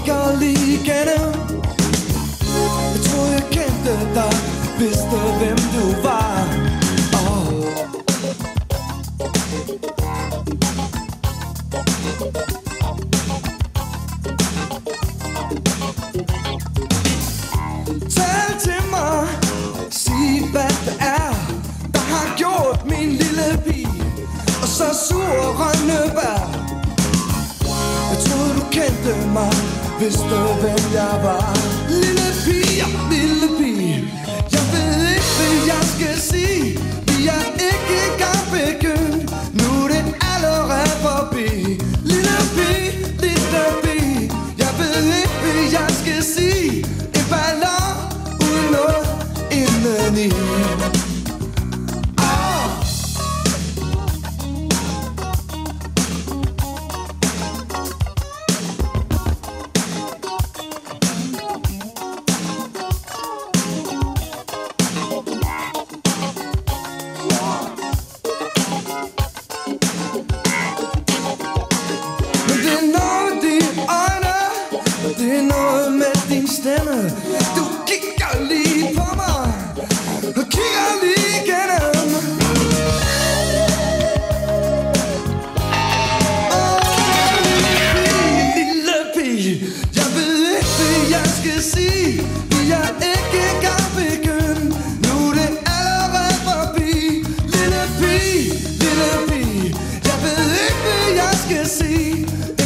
kigger lige igennem. Jeg troede jeg kendte dig, vidste hvem du var. Tal til mig, sig hvad det er, der har gjort min lille pige og så sur rønnebær. Jeg troede du kendte mig, vidste hvem jeg var. Lille pige, lille pige, jeg ved ikke hvad jeg skal sige. Vi er ikke engang begyndt, nu er det allerede forbi. Lille pige, jeg ved ikke hvad jeg skal sige. En ballon uden noget indeni. Det er noget med din stemme. Du kigger lige på mig og kigger lige igennem. Lille pige, jeg ved ikke hvad jeg skal sige. Vi er ikke engang begyndt, nu er det allerede forbi. Lille pige, jeg ved ikke hvad jeg skal sige.